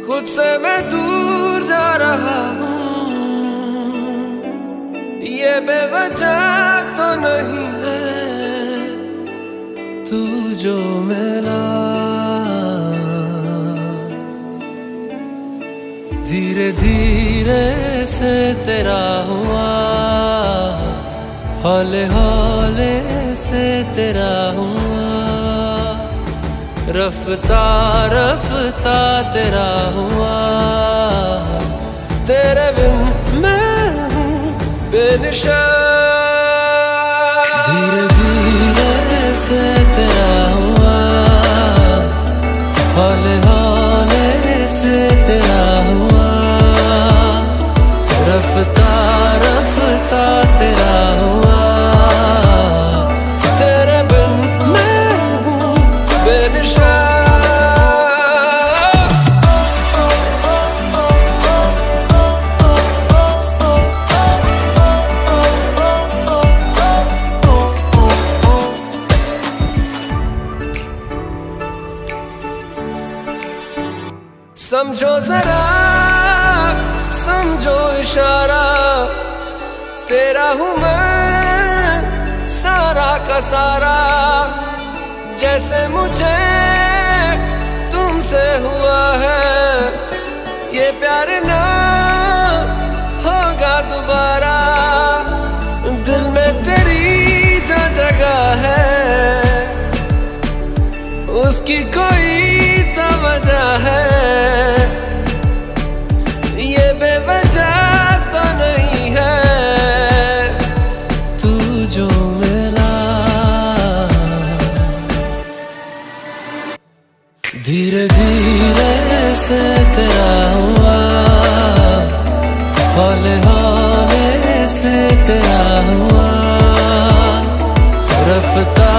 खुद से मैं दूर जा रहा हूँ, ये बेवजह तो नहीं है तू जो मिला। धीरे धीरे से तेरा हुआ, हौले हौले से तेरा हुआ, रफ्ता रफ्ता तेरा हुआ। तेरे बिन मैं हूँ बेनिशान। धीरे धीरे से तेरा हुआ, हौले हौले से तेरा हुआ, रफ्ता रफ्ता तेरा हुआ। तेरे बिन मैं हूँ बेनिशान। समझो जरा, समझो इशारा, तेरा हूँ मैं सारा का सारा। जैसे मुझे तुमसे हुआ है, ये प्यार ना होगा दोबारा। दिल में तेरी जो जगह है, उसकी कोई तो वजह है। ये बेवजह तो नहीं है तू जो मिला। धीरे धीरे से तेरा हुआ, हौले हौले से तेरा हुआ, रफ्ता